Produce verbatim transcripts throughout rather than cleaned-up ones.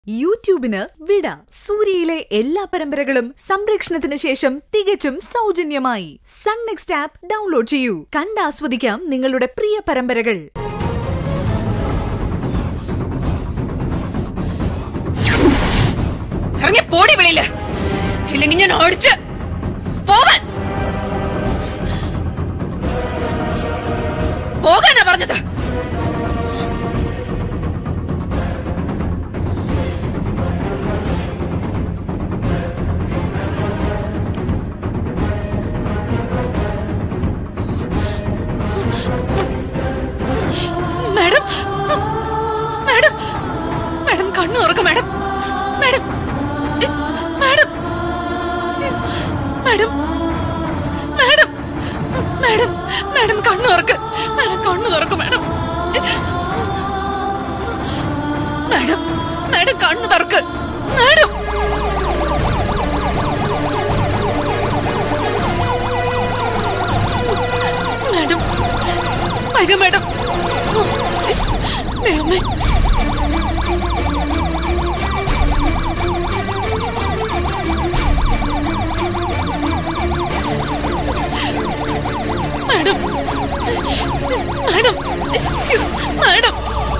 യൂട്യൂബിന് വിട. സൂര്യയിലെ എല്ലാ പരമ്പരകളും സംരക്ഷണത്തിന് ശേഷം തികച്ചും സൗജന്യമായി സൺ നെക്സ്റ്റ് ആപ്പ് ഡൗൺലോഡ് ചെയ്യൂ. കണ്ടാസ്വദിക്കാം നിങ്ങളുടെ പ്രിയ പരമ്പരകൾ. ഇറങ്ങി പോടി വെളിയില്, ഇല്ലെങ്കിൽ ഞാൻ ഓടിച്ച് പോവാൻ. പോകാനാ പറഞ്ഞത്. മാഡം മാഡം മാഡം കണ്ണു തുറക്കും. Madam madam madam madam madam madam madam കണ്ണു തുറക്ക്. മാഡം കണ്ണു തുറക്കും. മാഡം മാഡം മാഡം കണ്ണു തുറക്ക്. മാഡം മാഡം വൈക. മാഡം ദൈവമേ, madam madam madam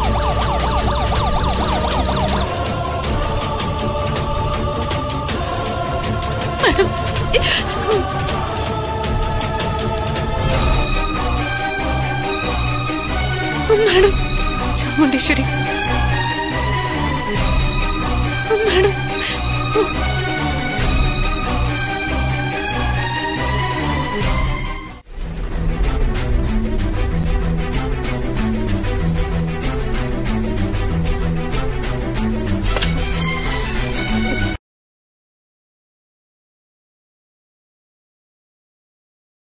madam madam Chamundeshwari madam.